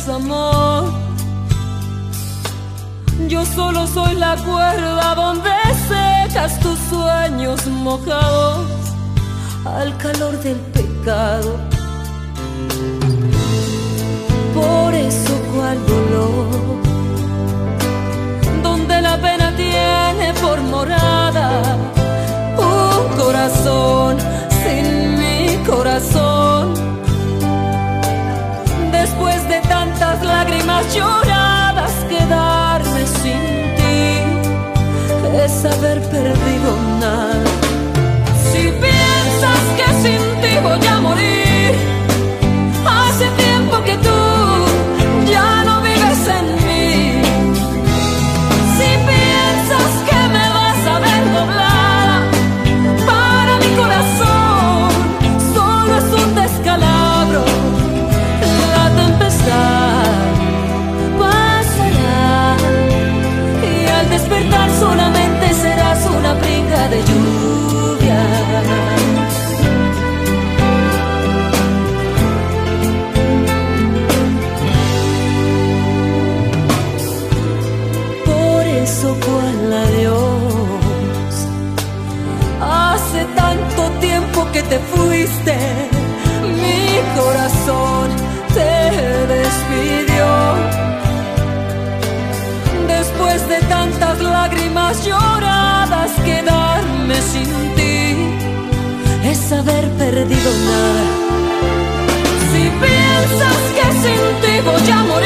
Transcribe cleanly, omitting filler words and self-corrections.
amor. Yo solo soy la cuerda donde secas tus sueños mojados al calor del pecado. Por eso cual dolor, donde la pena tiene por morada un corazón sin mi corazón. Después de tantas lágrimas lloradas, quedarme sin ti es haber perdido nada. Si piensas que sin ti voy a morir, hace tiempo que tú ya no vives en mí. Si piensas que me vas a ver doblada, para mi corazón solo es un descalabro. La tempestad pasará y al despertar solamente serás una brinca de lluvia. Cual adiós, hace tanto tiempo que te fuiste, mi corazón te despidió. Después de tantas lágrimas lloradas, quedarme sin ti es haber perdido nada. Si piensas que sin ti voy a morir,